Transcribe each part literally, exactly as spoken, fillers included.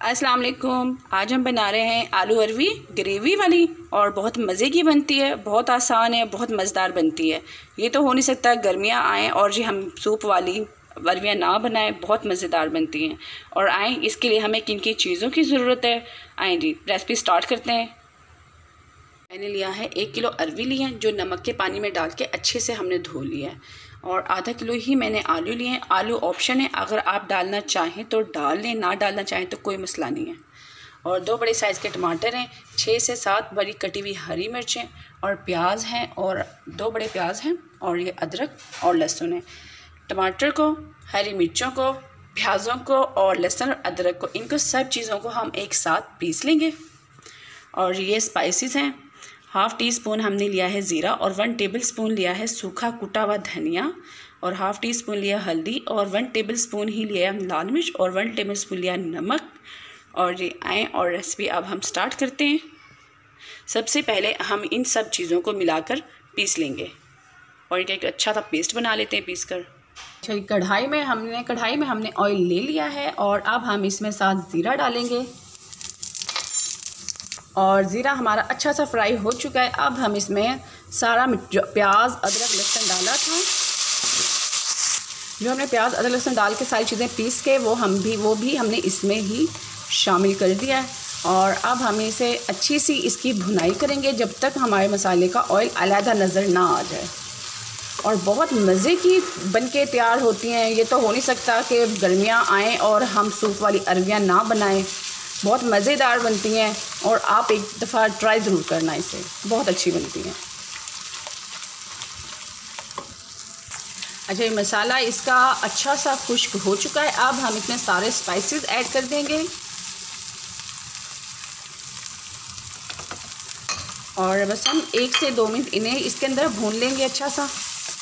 अस्सलाम वालेकुम। आज हम बना रहे हैं आलू अरवी ग्रेवी वाली और बहुत मज़े की बनती है, बहुत आसान है, बहुत मज़ेदार बनती है। ये तो हो नहीं सकता गर्मियाँ आएँ और जी हम सूप वाली अरवियाँ ना बनाएं, बहुत मज़ेदार बनती हैं। और आएँ इसके लिए हमें किन किन चीज़ों की ज़रूरत है, आएँ जी रेसिपी स्टार्ट करते हैं। मैंने लिया है एक किलो अरवी ली है जो नमक के पानी में डाल के अच्छे से हमने धो लिया है, और आधा किलो ही मैंने आलू लिए हैं। आलू ऑप्शन है, अगर आप डालना चाहें तो डाल लें, ना डालना चाहें तो कोई मसला नहीं है। और दो बड़े साइज़ के टमाटर हैं, छः से सात बड़ी कटी हुई हरी मिर्चें और प्याज हैं, और दो बड़े प्याज हैं, और ये अदरक और लहसुन है। टमाटर को, हरी मिर्चों को, प्याज़ों को और लहसुन और अदरक को, इनको सब चीज़ों को हम एक साथ पीस लेंगे। और ये स्पाइसेस हैं, हाफ़ टी स्पून हमने लिया है ज़ीरा, और वन टेबल स्पून लिया है सूखा कुटा हुआ धनिया, और हाफ़ टी स्पून लिया हल्दी, और वन टेबल स्पून ही लिया लाल मिर्च, और वन टेबल स्पून लिया नमक। और ये आएँ और रेसिपी अब हम स्टार्ट करते हैं। सबसे पहले हम इन सब चीज़ों को मिलाकर पीस लेंगे और एक अच्छा सा पेस्ट बना लेते हैं पीस कर। अच्छा, कढ़ाई में हमने कढ़ाई में हमने ऑयल ले लिया है, और अब हम इसमें साथ ज़ीरा डालेंगे, और ज़ीरा हमारा अच्छा सा फ्राई हो चुका है। अब हम इसमें सारा प्याज अदरक लहसुन डाला था, जो हमने प्याज अदरक लहसुन डाल के सारी चीज़ें पीस के वो हम भी वो भी हमने इसमें ही शामिल कर दिया है। और अब हम इसे अच्छी सी इसकी भुनाई करेंगे जब तक हमारे मसाले का ऑयल अलहदा नज़र ना आ जाए। और बहुत मज़े की बनके तैयार होती हैं। ये तो हो नहीं सकता कि गर्मियाँ आएँ और हम सूप वाली अरवियाँ ना बनाएं। बहुत मज़ेदार बनती हैं, और आप एक दफ़ा ट्राई ज़रूर करना, इसे बहुत अच्छी बनती हैं। अच्छा, ये मसाला इसका अच्छा सा खुश्क हो चुका है। अब हम इसमें सारे स्पाइसेस ऐड कर देंगे, और बस हम एक से दो मिनट इन्हें इसके अंदर भून लेंगे अच्छा सा।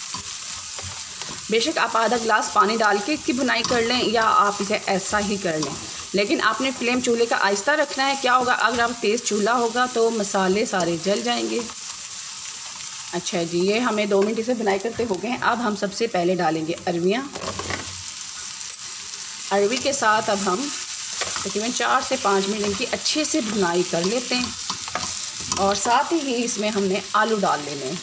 बेशक आप आधा गिलास पानी डाल के इसकी भुनाई कर लें, या आप इसे ऐसा ही कर लें, लेकिन आपने फ्लेम चूल्हे का आहिस्ता रखना है। क्या होगा, अगर आप तेज़ चूल्हा होगा तो मसाले सारे जल जाएंगे। अच्छा जी, ये हमें दो मिनट इसे भुनाई करते हो गए हैं। अब हम सबसे पहले डालेंगे अरवियाँ। अरवी के साथ अब हम तकरीबन चार से पाँच मिनट इनकी अच्छे से भुनाई कर लेते हैं, और साथ ही इसमें हमने आलू डाल लेने हैं।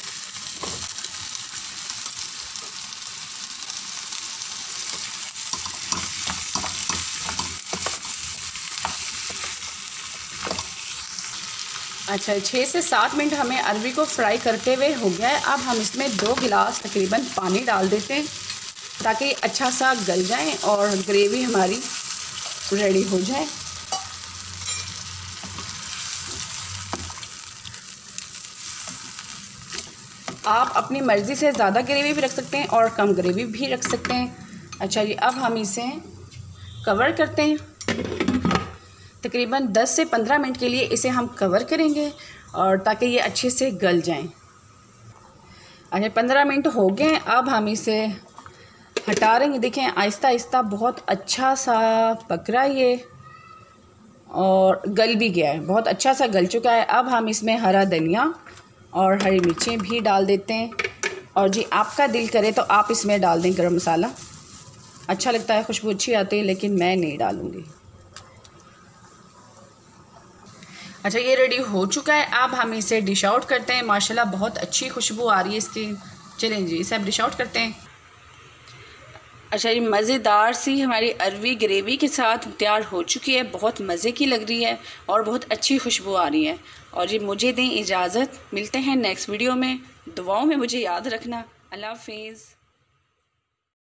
अच्छा, छः से सात मिनट हमें अरवी को फ्राई करते हुए हो गया है। अब हम इसमें दो गिलास तकरीबन पानी डाल देते हैं ताकि अच्छा सा गल जाए और ग्रेवी हमारी रेडी हो जाए। आप अपनी मर्ज़ी से ज़्यादा ग्रेवी भी रख सकते हैं और कम ग्रेवी भी रख सकते हैं। अच्छा जी, अब हम इसे कवर करते हैं। तकरीबन दस से पंद्रह मिनट के लिए इसे हम कवर करेंगे, और ताकि ये अच्छे से गल जाएं। अच्छा, पंद्रह मिनट हो गए। अब हम इसे हटा रहे हैं। देखें, आहिस्ता आहिस्ता बहुत अच्छा सा पक रहा है ये, और गल भी गया है, बहुत अच्छा सा गल चुका है। अब हम इसमें हरा धनिया और हरी मिर्चें भी डाल देते हैं, और जी आपका दिल करे तो आप इसमें डाल दें गरम मसाला, अच्छा लगता है, खुशबू अच्छी आती है, लेकिन मैं नहीं डालूँगी। अच्छा, ये रेडी हो चुका है। अब हम इसे डिश आउट करते हैं। माशाल्लाह बहुत अच्छी खुशबू आ रही है इसकी। चलें जी, इसे अब डिश आउट करते हैं। अच्छा, ये मज़ेदार सी हमारी अरवी ग्रेवी के साथ तैयार हो चुकी है। बहुत मज़े की लग रही है और बहुत अच्छी खुशबू आ रही है। और ये मुझे दें इजाज़त, मिलते हैं नेक्स्ट वीडियो में। दुआओं में मुझे याद रखना। अल्लाह हाफ़िज़।